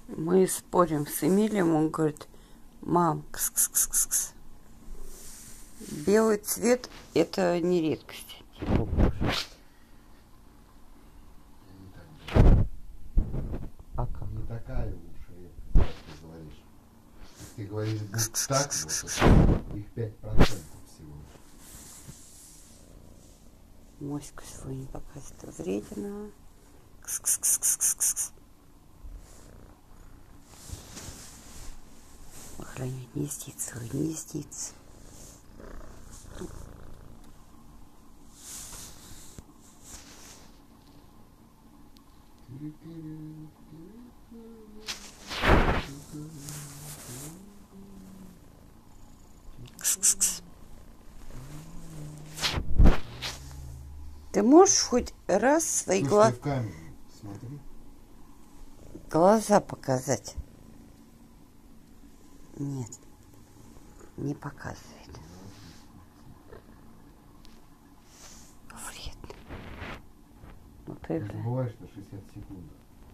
Мы спорим с Эмилием, он говорит: мам, кс-кс-кс-кс. Белый цвет – это не редкость. А как? Не такая уж редкость, как ты говоришь. Если ты говоришь будь так, вот, их 5% всего. Моську свою не показывает. Вредина. Кс-кс-кс-кс-кс-кс. Охранять гнездится, гнездится. Кс-кс-кс. Ты можешь хоть раз свои глаза показать? Нет, не показывает. Вредно. Ну ты не забывай, что 60 секунд.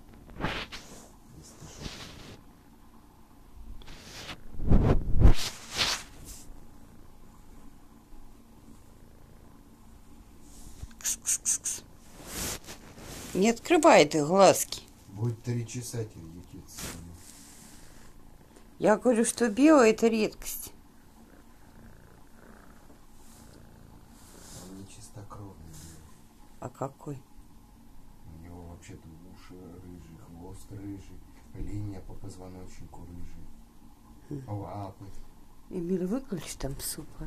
Кс-кс-кс-кс. Не открывай ты глазки. Будет 3 часа терьетиться. Я говорю, что белое – это редкость. Он не чистокровный. А какой? У него вообще-то уши рыжие, хвост рыжий, линия по позвоночнику рыжий, лапы. Эмиль, выключи там супа.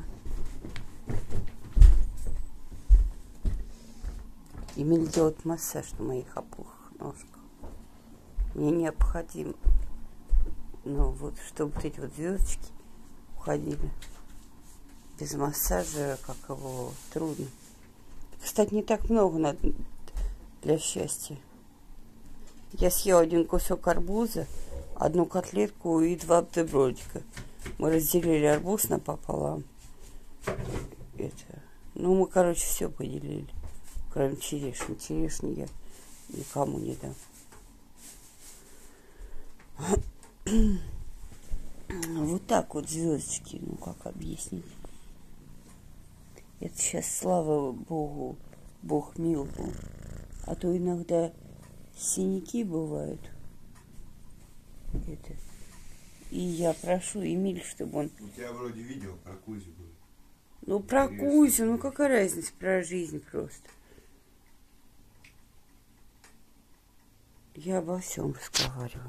Эмиль делает массаж на моих опухлых ножках. Мне необходимо, ну вот, чтобы вот эти вот звездочки уходили. Без массажа, как его, трудно. Кстати, не так много надо для счастья. Я съела 1 кусок арбуза, 1 котлетку и 2 бутербродика. Мы разделили арбуз напополам. Ну, мы, короче, все поделили. Кроме черешни. Черешни я никому не дам. Вот так вот звездочки. Ну, как объяснить? Это сейчас, слава Богу, Бог мил был. А то иногда синяки бывают. И я прошу Эмиль, чтобы он... У тебя вроде видео про Кузю было. Ну, про Кузю, ну какая разница, про жизнь просто. Я обо всем разговариваю.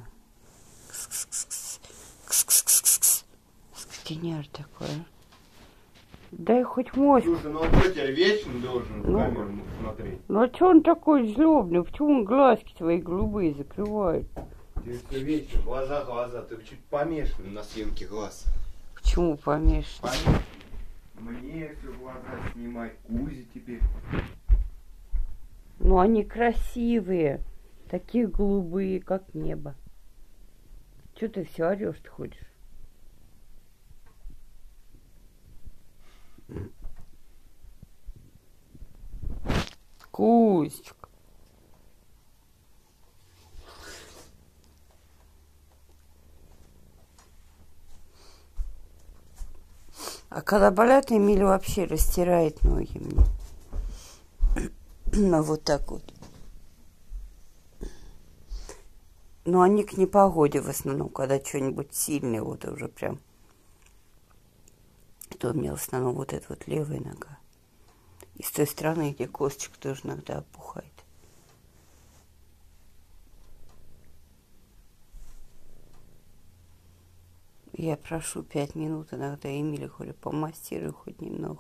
Скотиняр такой, а? Дай хоть моську. Слушай, ну он что, тебя вечно должен в камеру смотреть? Ну а что он такой злобный? Почему он глазки твои голубые закрывает? Тебе все вечно, глаза. Ты чуть помешан на съемке глаз. Почему помешан? Помешан. Мне все глаза снимать, Кузе теперь. Ну они красивые. Такие голубые, как небо. Че ты все орешь-то ходишь? Кузечка. А когда болят, Эмиль вообще растирает ноги мне. Ну, вот так вот. Но они к непогоде в основном, когда что-нибудь сильное, вот уже прям. То у меня в основном вот эта вот левая нога. И с той стороны, где косточка тоже иногда опухает. Я прошу 5 минут иногда Эмиля, говорю, помастирую хоть немного.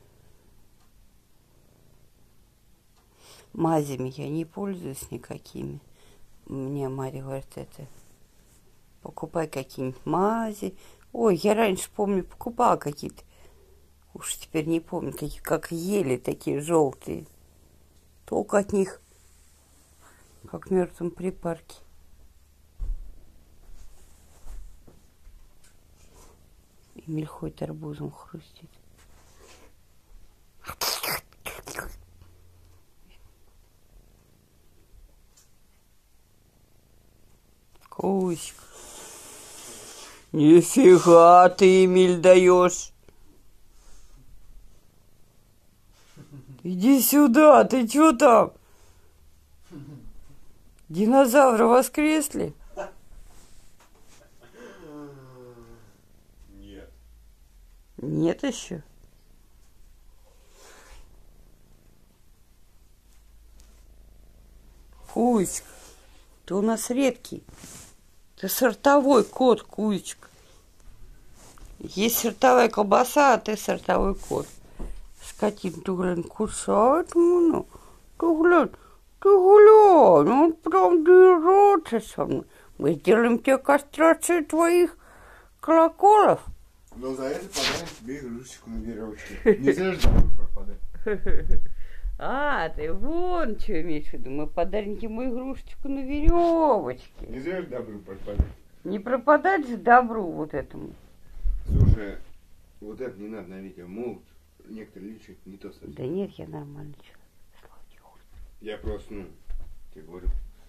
Мазями я не пользуюсь никакими. Мне Марья говорит, покупай какие-нибудь мази. Ой, я раньше, помню, покупала какие-то. Уж теперь не помню, какие, как ели такие желтые. Толку от них, как в мертвом припарке. Эмиль ходит арбузом хрустит. Кузька. Нифига ты, Эмиль, даешь. Иди сюда, ты чё там? Динозавры воскресли? Нет. Нет еще? Кузька, ты у нас редкий. Ты сортовой кот, Кузька. Есть сортовая колбаса, а ты сортовой кот. Скотин, ты глянь, кусает меня. Ты глянь, он прям дерется со мной. Мы сделаем тебе кастрацию твоих колоколов. Но за это подарим тебе игрушечку на веревочке. Не зря же добро пропадать. А, ты вон что имеешь в виду. Мы подарим ему игрушечку на веревочке. Не зря же добро пропадать. Не пропадать же добру вот этому. Слушай, вот это не надо на видео. Могут некоторые личные не то совсем. Да нет, я нормально человек. Я просто, тебе говорю.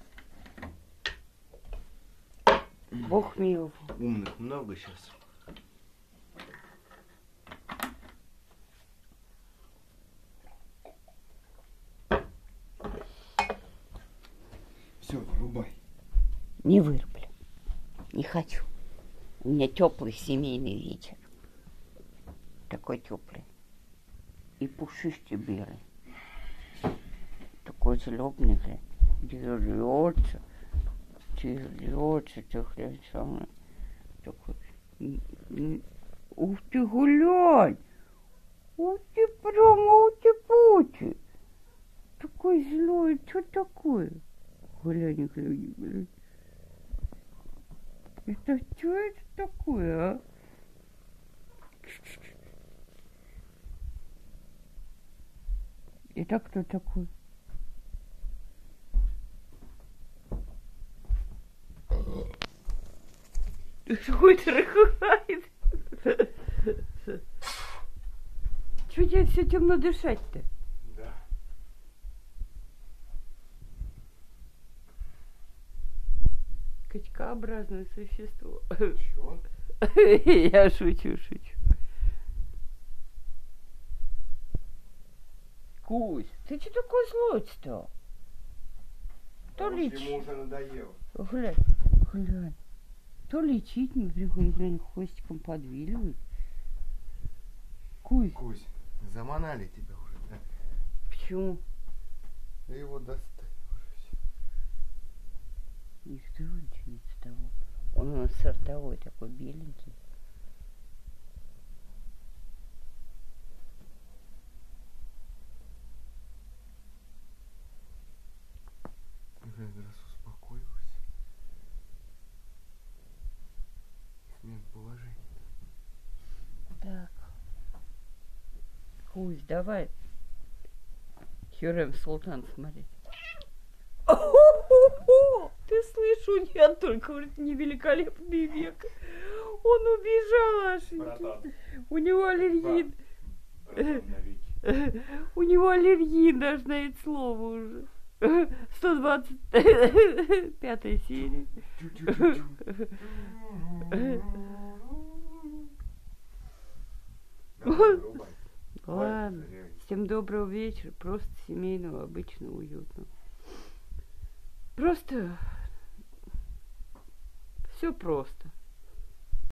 Бог миловал. Умных много сейчас. Все, вырубай. Не вырублю. Не хочу. У меня теплый семейный вечер. Такой теплый. И пушистый белый. Такой злобный, дерется, ты хрен со мной. Такой, ух ты, глянь, ух ты, прямо ути-пути. Такой злой, что такое? Глянь, глянь, глянь. Это что это такое, а? Это кто такой? Какой-то рыхает. Чего тебе все темно дышать-то? Да. Качкообразное существо. Чего? Я шучу. Кусь, ты что такой злой стал? То Ему уже надоело. Глянь. То лечить не приходит, глянь, хвостиком подвиливает. Кусь. Кусь, заманали тебя уже, да? Почему? Да его достали уже все. Никто ничего не с того. Он у нас сортовой, такой беленький. Раз успокоилась. Смена положения. Так. Кусь, давай. Хюррем Султан смотреть. Ты слышишь, у меня только, говорит, не великолепный век. Он убежал, Ашеньки. У него аллергия. У него аллергия даже на это слово уже. 125 серия. Ладно. Всем доброго вечера. Просто семейного, обычного, уютного. Просто все просто.